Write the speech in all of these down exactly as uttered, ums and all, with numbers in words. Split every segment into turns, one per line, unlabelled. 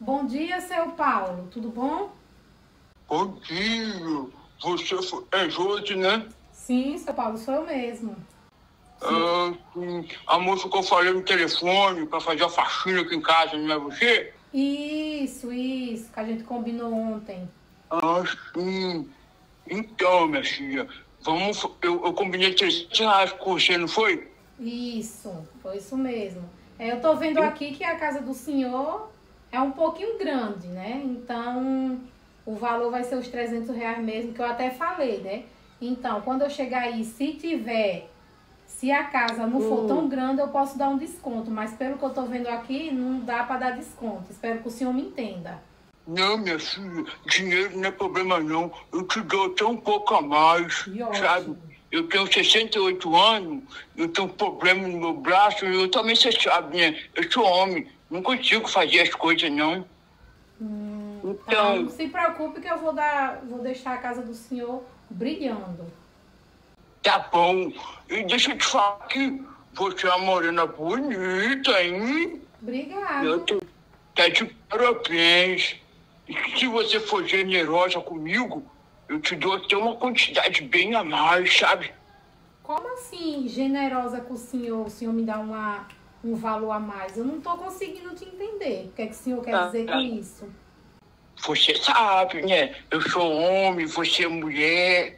Bom dia, seu Paulo. Tudo bom?
Bom dia. Você fo- é Josi, né?
Sim, seu Paulo, sou eu mesmo. Sim.
Ah, sim. A moça que eu falei no telefone para fazer a faxina aqui em casa, não é você?
Isso, isso, que a gente combinou ontem.
Ah, sim. Então, minha filha, vamos. fa- Eu, eu combinei trezentos reais com você, não foi?
Isso, foi isso mesmo. É, eu tô vendo aqui que a casa do senhor é um pouquinho grande, né? Então, o valor vai ser os trezentos reais mesmo, que eu até falei, né? Então, quando eu chegar aí, se tiver, se a casa não for tão
Hum.
grande, eu posso dar um desconto. Mas pelo que eu tô vendo aqui, não dá para dar desconto. Espero que o senhor me entenda.
Não, minha filha, dinheiro não é problema não. Eu te dou até um pouco a mais,
Que
sabe?
ótimo.
Eu tenho sessenta e oito anos, eu tenho um problema no meu braço, e eu também, você sabe, né? Eu sou homem, não consigo fazer as coisas não.
Tá? Não
Então,
se preocupe que eu vou dar, vou deixar a casa do senhor brilhando.
tá bom. E deixa eu te falar que você é uma morena bonita, hein? Eu
Obrigada.
tô, tá de parabéns. E se você for generosa comigo, eu te dou até uma quantidade bem a mais, sabe?
Como assim, generosa com o senhor? O senhor me dá uma, um valor a mais? Eu não tô conseguindo te entender. O que é que o senhor quer dizer com isso?
Você sabe, né? Eu sou homem, você é mulher.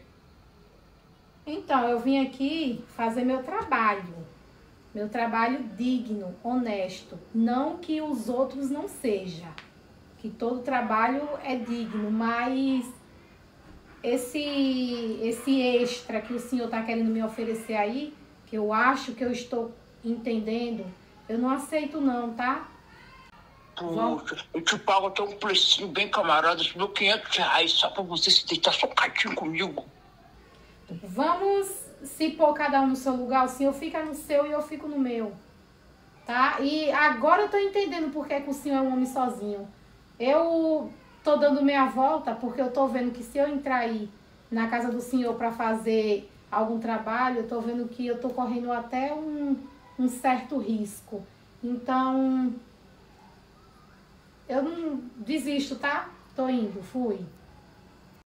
Então, eu vim aqui fazer meu trabalho. Meu trabalho digno, honesto. Não que os outros não sejam. Que todo trabalho é digno, mas esse, esse extra que o senhor está querendo me oferecer aí, que eu acho que eu estou entendendo, eu não aceito não, tá? Vamos,
Poxa, eu te pago até um precinho bem camarada, te dou quinhentos reais só pra você se deitar socadinho comigo.
vamos se pôr cada um no seu lugar, o senhor fica no seu e eu fico no meu, tá? E agora eu tô entendendo por que, que o senhor é um homem sozinho. Eu tô dando meia volta porque eu tô vendo que se eu entrar aí na casa do senhor para fazer algum trabalho, eu tô vendo que eu tô correndo até um, um certo risco. Então, eu não desisto, tá? Tô indo, fui.